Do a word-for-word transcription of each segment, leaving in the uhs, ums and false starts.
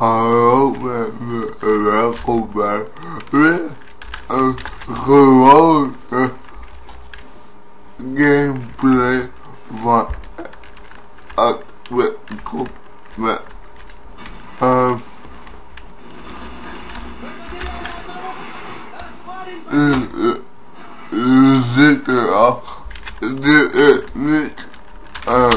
Hallo mensen en welkom bij weer een gewone gameplay van Atwetkom met um, we zitten al, dit is niet een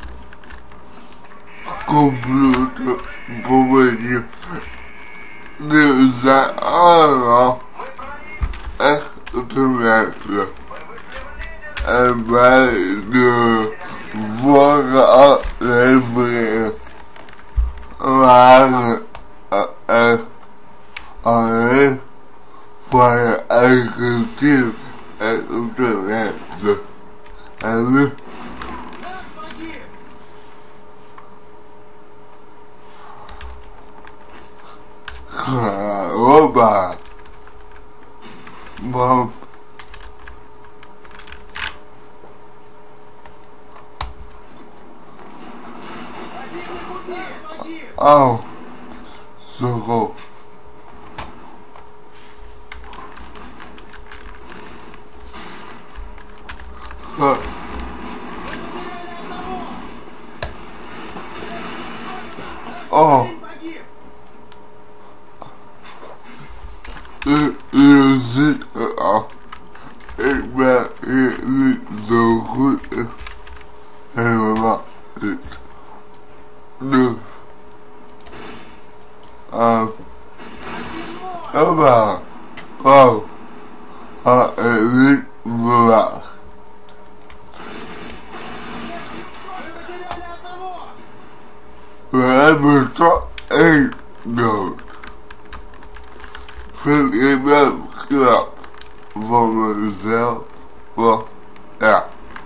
computerpoppetje. Dit zijn allemaal echte mensen. En bij de vorige afleveringen waren er alleen van je eigen team echte mensen. En nu hoppa. Bam. Oh, zo goed. Ga. Oh. Je, je ziet het al. Ik ben hier niet zo goed in. Helemaal niet. Dus. Um. Hoppa. Oh. Had ik niet verwacht. We hebben toch één dood. Vind ik wel knap van mezelf. Want ja.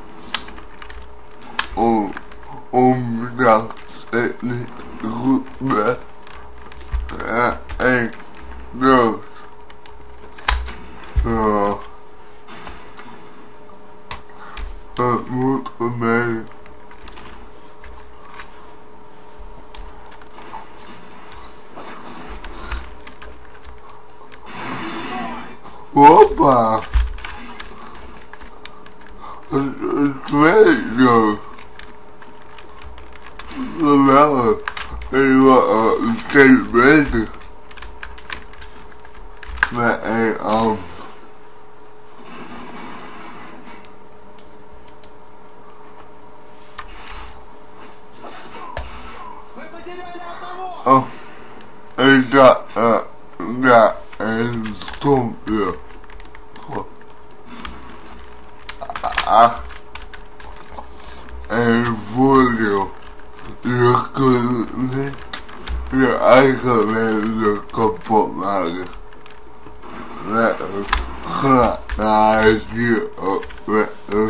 Om, omdat ik niet goed ben. Ja, één dood. Zo. Dat moet ermee. Hoppa! Een tweede. Geweldig. Ik was een steeds beter. Met één arm. Oh. Ik dacht, uh, ja, een stompje. Ach, een voordeel. Je kunt niet je eigen leven kapot maken. Met een glaasje op met een...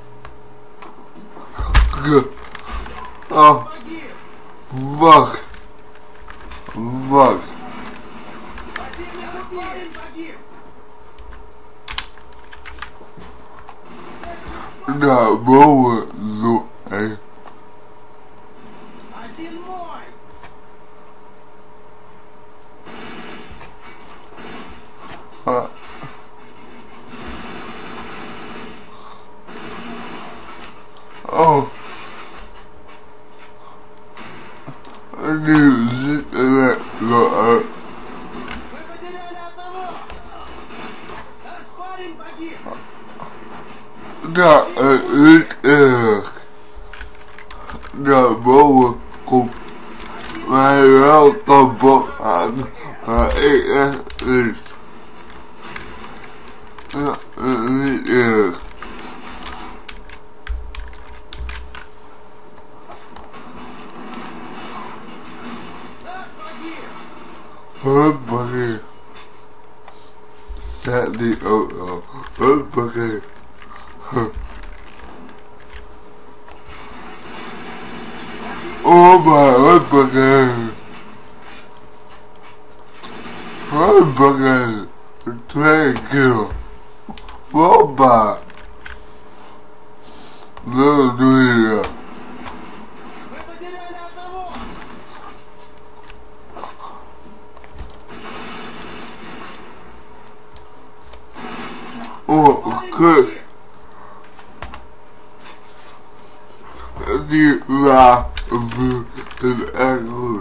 Oh, wacht. Wacht. Naar boven zo heen. Ah. Oh. Nu zit er zo uit. Dat is niet erg. Naar boven komt mij wel kapot aan, maar ik echt niet. Dat is niet erg. Huppakee. Zet die auto. Huppakee. Oh maar huppakee. Huppakee. Twee keer. Hoppa. Zo doe je dat. voor kus. Die laatste is echt goed.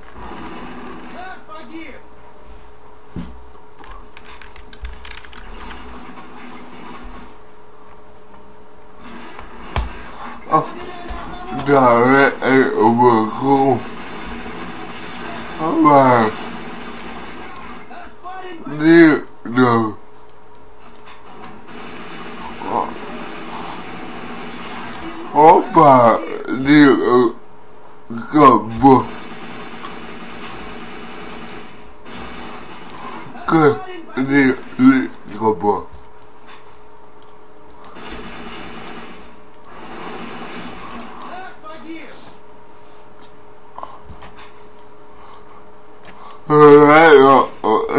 Oh, daar werd hij op de grond. Maar die dood. Hoppa, die uh, kapot. Kut, die ligt kapot. Hij had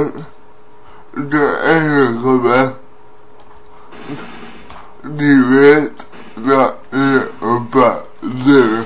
de enige weg die weet dat je een paar zitten.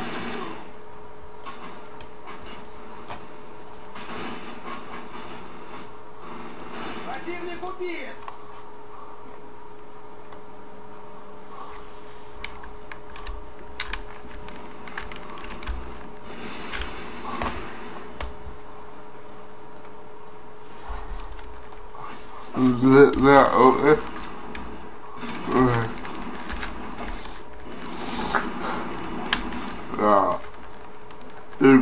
Zit daar ook echt. Ja. Ik.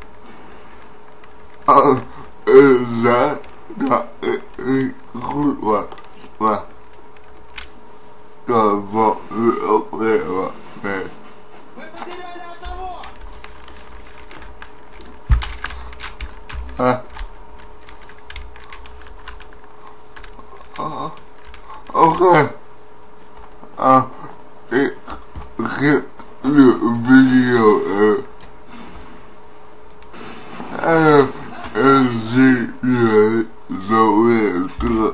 Als ik zei dat ik niet goed was. Maar. Dat valt nu ook weer wat mee. Ah. Uh, Oké. Okay. Uh, ik geef de video uh, en, en zie je zo weer terug.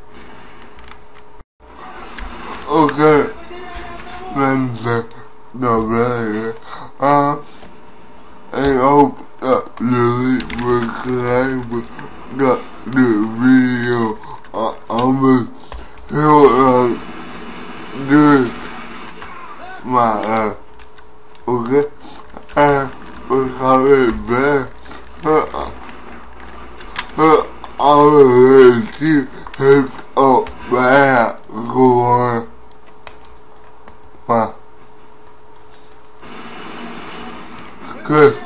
Oké, okay. Mensen, dat ben je. Uh, ik hoop dat jullie begrijpen dat de video anders heel erg duurt. Maar uh, oké, okay. uh, we gaan weer weg. Uh, uh, alle team heeft al bijna gewonnen. Maar kus.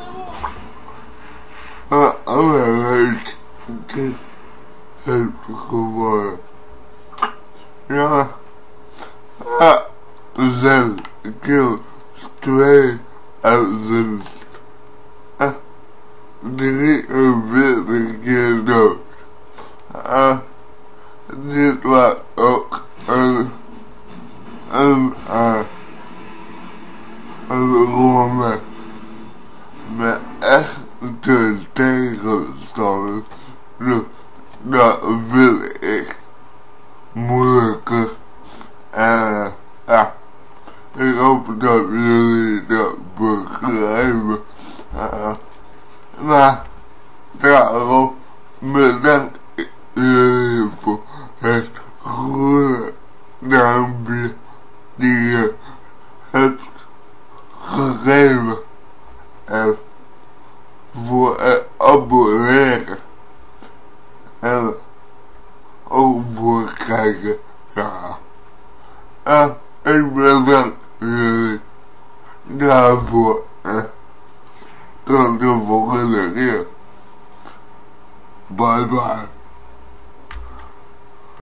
Uh, alle team heeft gewonnen. Ja. Ja. Zes keer twee uitzend. Uh, drieënveertig keer dood. Uh, dit was ook een een uh, een ronde met echte tegenstanders. Dus dat wil ik moeilijker. En ja, ik hoop dat jullie dat begrijpen. Uh, maar daarom bedank ik jullie voor het groene duimpje die je hebt gegeven. En voor het abonneren. En ook voor het kijken. Ja. En ik bedank jullie daarvoor. En tot de volgende keer. Bye bye.